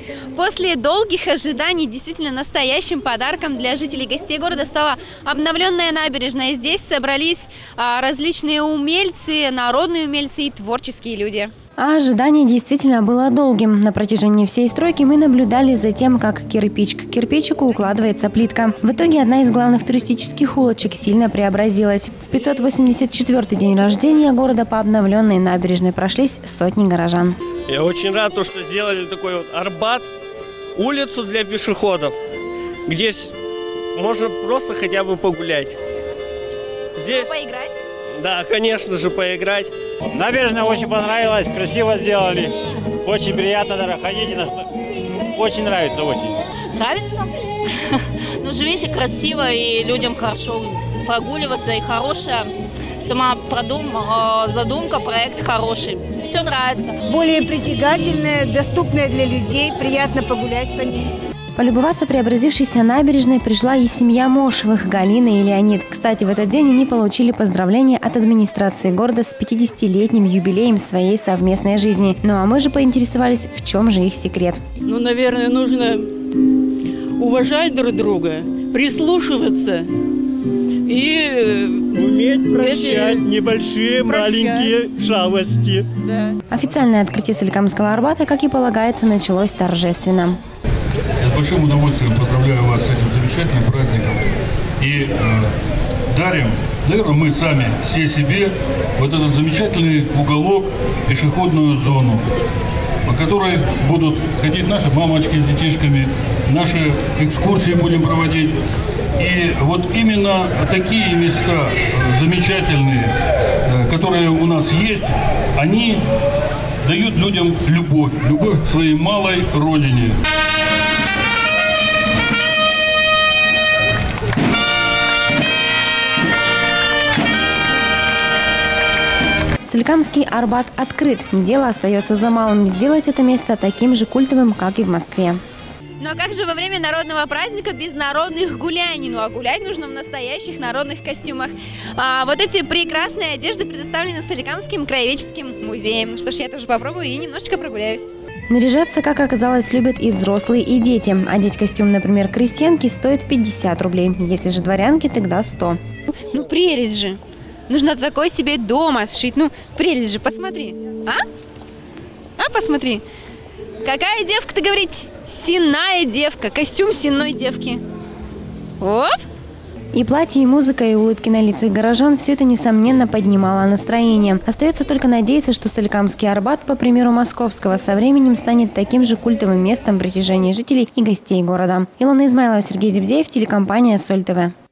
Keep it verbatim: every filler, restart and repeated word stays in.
После долгих ожиданий действительно настоящим подарком для жителей и гостей города стала обновленная набережная. Здесь собрались а, различные умельцы, народные умельцы и творческие люди. А ожидание действительно было долгим. На протяжении всей стройки мы наблюдали за тем, как кирпич к кирпичику укладывается плитка. В итоге одна из главных туристических улочек сильно преобразилась. В пятьсот восемьдесят четвёртый день рождения города по обновленной набережной прошлись сотни горожан. Я очень рад, что сделали такой вот Арбат, улицу для пешеходов, где можно просто хотя бы погулять. Здесь... Поиграть? Да, конечно же, поиграть. Набережная очень понравилась, красиво сделали. Очень приятно даже ходить. Очень нравится, очень. Нравится? Ну, же видите, красиво и людям хорошо прогуливаться. И хорошая сама продум... задумка, проект хороший. Все нравится. Более притягательная, доступная для людей. Приятно погулять по ней. Полюбоваться преобразившейся набережной пришла и семья Мошевых, Галина и Леонид. Кстати, в этот день они получили поздравления от администрации города с пятидесятилетним юбилеем своей совместной жизни. Ну а мы же поинтересовались, в чем же их секрет. Ну, наверное, нужно уважать друг друга, прислушиваться и... уметь прощать небольшие, прощать. маленькие шалости. Да. Официальное открытие Соликамского Арбата, как и полагается, началось торжественно. Я с большим удовольствием поздравляю вас с этим замечательным праздником и э, дарим, наверное, мы сами все себе вот этот замечательный уголок, пешеходную зону, по которой будут ходить наши мамочки с детишками, наши экскурсии будем проводить. И вот именно такие места замечательные, э, которые у нас есть, они дают людям любовь, любовь к своей малой родине. Соликамский Арбат открыт. Дело остается за малым – сделать это место таким же культовым, как и в Москве. Ну а как же во время народного праздника без народных гуляний? Ну а гулять нужно в настоящих народных костюмах. А вот эти прекрасные одежды предоставлены Соликамским краеведческим музеем. Что ж, я тоже попробую и немножечко прогуляюсь. Наряжаться, как оказалось, любят и взрослые, и дети. Одеть костюм, например, крестьянки стоит пятьдесят рублей. Если же дворянки, тогда сто. Ну прелесть же! Нужно такой себе дома сшить. Ну, прелесть же, посмотри. А? А, посмотри. Какая девка-то, говорите? Сенная девка. Костюм сенной девки. Оп! И платье, и музыка, и улыбки на лицах горожан – все это, несомненно, поднимало настроение. Остается только надеяться, что Соликамский Арбат, по примеру московского, со временем станет таким же культовым местом притяжения жителей и гостей города. Илона Измайлова, Сергей Зибзеев, телекомпания Соль ТВ.